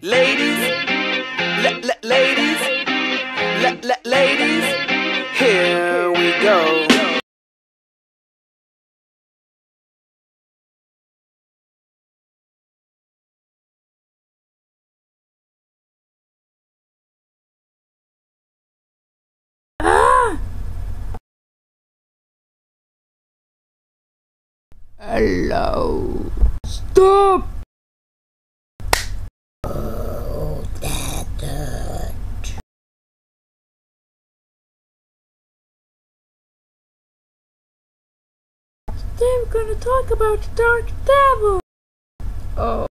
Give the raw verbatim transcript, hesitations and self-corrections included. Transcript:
Ladies, la la ladies, la la ladies, here we go. Ah! Hello. Stop! Oh, that hurt. Today we're gonna talk about the Dark Devil. Oh.